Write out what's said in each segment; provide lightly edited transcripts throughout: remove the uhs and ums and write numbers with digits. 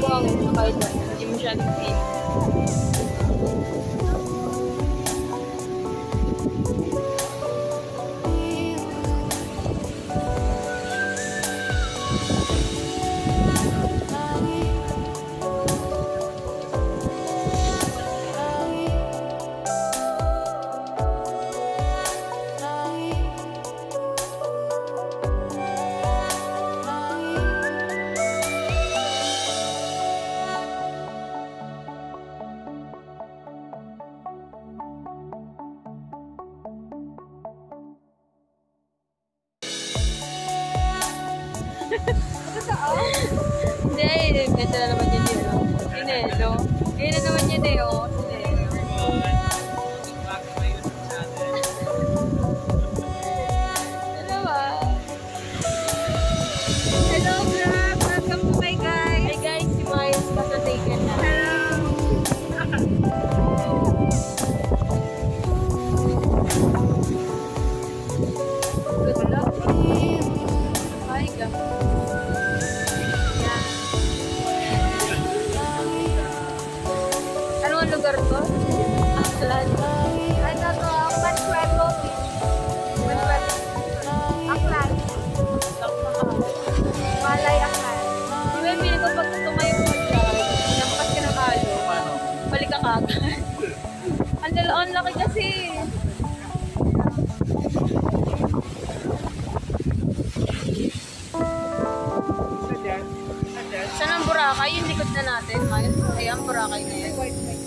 buhangin sa kahit na hindi masyadong feel. Hindi, ito na naman yun yun. Inelo. Ayun na naman yun eh, oh. Hello, ah. Hello, vlog. Welcome to my guys. Hey guys, si Miles kasataken na. Hello. Good luck. Hi, guys. Anong lugar to? Aklan. Ano to? Mansueto Beach. Mansueto. Aklan. Malay Aklan. Di ba yung piling ko pag tumayo mo siya, nampas ka ng halo. Balik ka kagad. Ang laki kasi. Saan ang Boracay? Yung likod na natin, Miles. Ayan, Boracay na yan.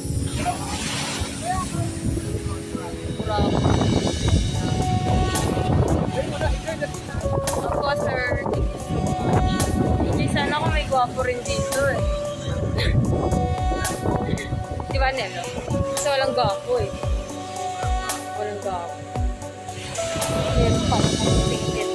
Boracay. Ako, sir. Hindi sana kung may gwapo rin dito eh. Di ba, Nelo? Kasi walang gwapo eh. Walang gwapo. Meron pa. Tingin.